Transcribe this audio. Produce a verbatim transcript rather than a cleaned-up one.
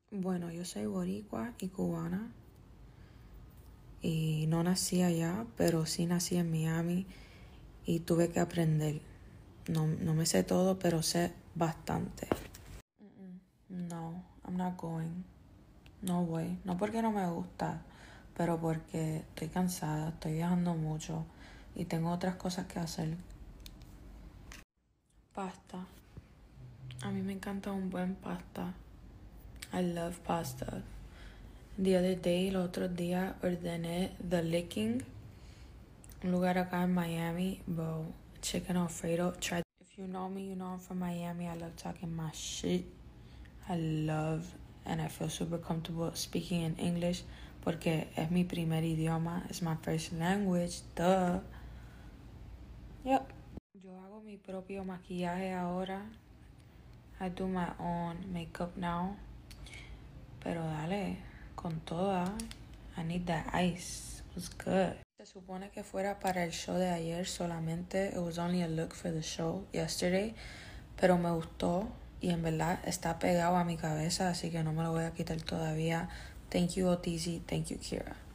Bueno, yo soy boricua y cubana y no nací allá, pero sí nací en Miami y tuve que aprender. No, no me sé todo, pero sé bastante. Mm-mm. No, I'm not going. No voy. No porque no me gusta, pero porque estoy cansada, estoy viajando mucho y tengo otras cosas que hacer. Pasta. A mí me encanta un buen pasta. I love pasta. The other day, los otros días, ordené The Licking, un lugar acá en Miami, bro. Chicken Alfredo. Try. If you know me, you know I'm from Miami. I love talking my shit. I love and I feel super comfortable speaking in English porque es mi primer idioma. It's my first language. Duh. Yep. Yo hago mi propio maquillaje ahora. I do my own makeup now. Pero dale, con toda. I need that ice. It was good. Se supone que fuera para el show de ayer solamente. It was only a look for the show yesterday. Pero me gustó y en verdad está pegado a mi cabeza, así que no me lo voy a quitar todavía. Thank you, Otizi. Thank you, Kira.